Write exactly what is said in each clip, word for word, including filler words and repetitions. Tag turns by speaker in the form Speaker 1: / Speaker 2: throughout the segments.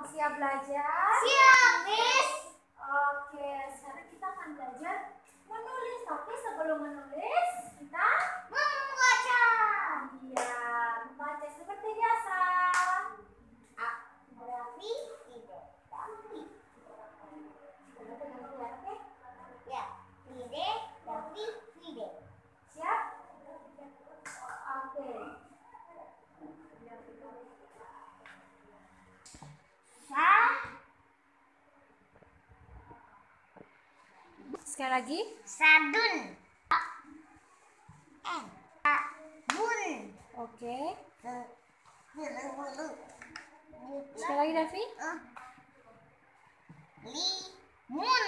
Speaker 1: Siap belajar?
Speaker 2: Siap, Miss.
Speaker 1: Oke, sekarang kita akan belajar menulis. Tapi sebelum menulis, kita
Speaker 2: Membaca.
Speaker 1: Iya, membaca seperti biasa.
Speaker 2: A. Rafi, tidak. Rafi.
Speaker 1: Kita pegang dulu ya, oke?
Speaker 2: Ya. Tidak. Rafi, tidak.
Speaker 1: Siap? Oke.
Speaker 2: Sa.
Speaker 1: Sekali lagi.
Speaker 2: Sadun. N. Sabun.
Speaker 1: Oke.
Speaker 2: Bulu-bulu.
Speaker 1: Sekali lagi, Davi.
Speaker 2: Uh. Limun.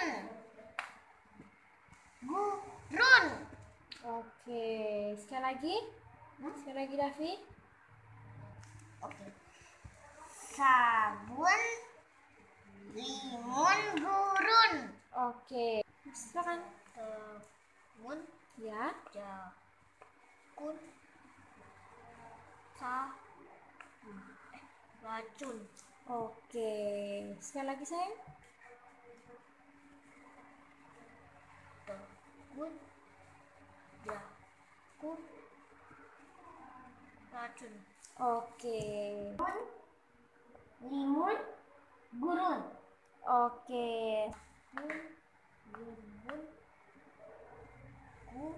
Speaker 2: Gurun.
Speaker 1: Oke. Sekali lagi. Sekali lagi, Davi.
Speaker 2: Oke. Sabun. Limun. Gurun.
Speaker 1: Oke. Silakan.
Speaker 2: Sabun.
Speaker 1: Ya.
Speaker 2: Jakun. Sa. Eh, racun.
Speaker 1: Oke. Sekali lagi, sayang.
Speaker 2: Sabun. Jakun. Racun.
Speaker 1: Oke.
Speaker 2: Limun. Gurun.
Speaker 1: Oke.
Speaker 2: Limun. Gurun.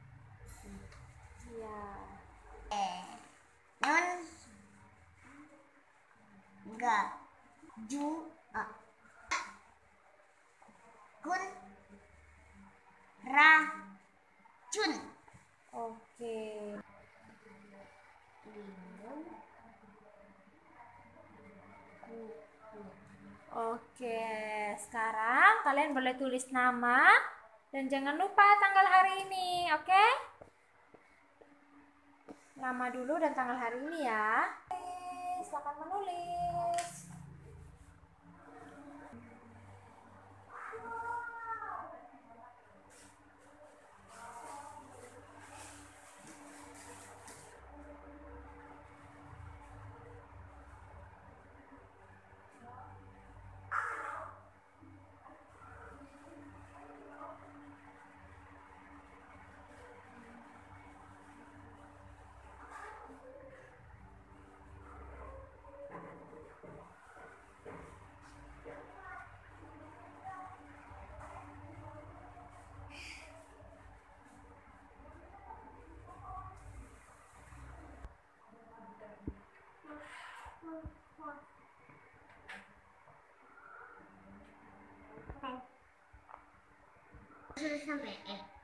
Speaker 1: Ya.
Speaker 2: Eh. Non. Ga. Ju. A. Kun. Racun.
Speaker 1: Oke.
Speaker 2: Limun. Gurun.
Speaker 1: Oke. Sekarang kalian boleh tulis nama dan jangan lupa tanggal hari ini, oke? Nama dulu dan tanggal hari ini ya. Silakan menulis.
Speaker 2: Sudah sampai eh